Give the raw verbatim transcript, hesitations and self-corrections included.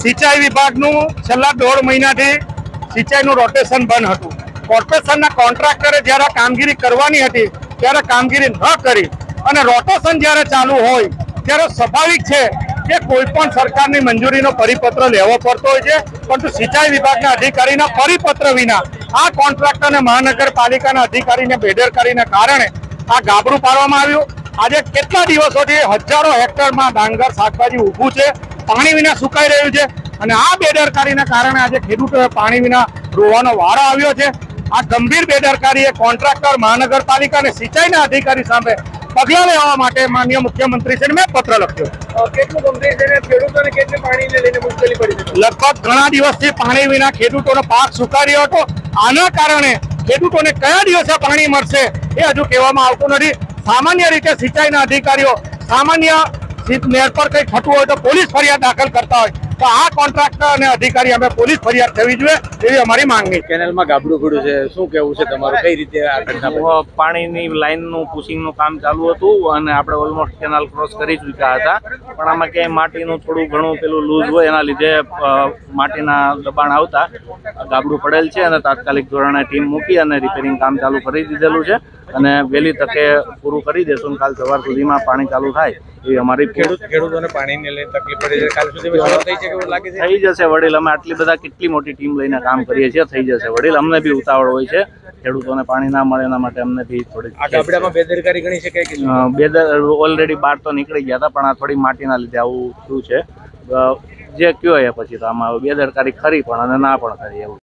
સિંચાઈ વિભાગનું છેલ્લા દોઢ મહિનાથી સિંચાઈનું રોટેશન બંધ હતું। કોર્પોરેશનના કોન્ટ્રાક્ટરે જ્યારે કામગીરી કરવાની હતી ત્યારે કામગીરી ન કરી અને રોટેશન જ્યારે ચાલુ હોય ત્યારે સ્વાભાવિક છે કે કોઈ પણ સરકારની મંજૂરીનો પરિપત્ર લેવો પડતો હોય છે, પરંતુ સિંચાઈ વિભાગના અધિકારીના પરિપત્ર વિના આ કોન્ટ્રાક્ટર અને મહાનગરપાલિકાના અધિકારીને બેદરકારીને કારણે આ ગાબડું પાડવામાં આવ્યું। આજે કેટલા દિવસોથી હજારો હેક્ટરમાં ડાંગર શાકભાજી ઊભું છે, પાણી વિના સુકાઈ રહ્યું છે અને આ બેદરકારીના કારણે આજે ખેડૂતોએ પાણી વિના રોવાનો વારો આવ્યો છે। આ ગંભીર બેદરકારીએ કોન્ટ્રાક્ટર, મહાનગરપાલિકા અને સિંચાઈના અધિકારી સામે પગલાં લેવા માટે માનનીય મુખ્યમંત્રીશ્રીને મેં પત્ર લખ્યો। કેટલું ગંભીર છે? ખેડૂતોને કેટલી પાણીને લઈને મુશ્કેલી પડી છે? લગભગ ઘણા દિવસથી પાણી વિના ખેડૂતોનો પાક સુકાઈ રહ્યો હતો। આના કારણે ખેડૂતોને કયા દિવસે પાણી મળશે એ હજુ કહેવામાં આવતું નથી। સામાન્ય રીતે સિંચાઈના અધિકારીઓ સામાન્ય નેર પર કંઈ થતું હોય તો પોલીસ ફરિયાદ દાખલ કરતા હોય, તો આ કોન્ટ્રાક્ટર અને અધિકારી અમે પોલીસ ફરિયાદ થવી જોઈએ એવી અમારી માંગણી। કેનાલમાં ગાબડું પડ્યું છે, શું કહેવું છે તમારું? કઈ રીતે આ ઘટના? પાણીની લાઈનનું પુશિંગનું કામ ચાલુ હતું અને આપણે ઓલમોસ્ટ કેનાલ ક્રોસ કરી ચૂક્યા હતા, પણ આમાં ક્યાંય માટીનું થોડું ઘણું પેલું લૂઝ હોય એના લીધે માટીના દબાણ આવતા ગાબડું પડેલ છે અને તાત્કાલિક ધોરણે ટીમ મૂકી અને રિપેરિંગ કામ ચાલુ કરી દીધેલું છે અને વહેલી તકે પૂરું કરી દેશું। કાલ સવાર સુધીમાં પાણી ચાલુ થાય એ અમારી ખેડૂત ખેડૂતોને પાણીને લઈને તકલીફ પડી છે, કાલ સુધી થઈ છે એવું લાગે છે? થઈ જશે વડીલ, અમે આટલી બધા કેટલી મોટી ટીમ લઈને કામ કરીએ છીએ, થઈ જશે વડીલ। અમને બી ઉતાવળ હોય છે, ખેડૂતોને પાણી ના મળે એના માટે અમને બી થોડી આ ગાબડામાં બેદરકારી ગણી શકાય કે બેદર ઓલરેડી બહાર તો નીકળી ગયા હતા, પણ આ થોડી માટીના લીધે આવું થયું છે। જે કયો એ પછી તો આમાં બેદરકારી ખરી પણ અને ના પણ ખરી એવું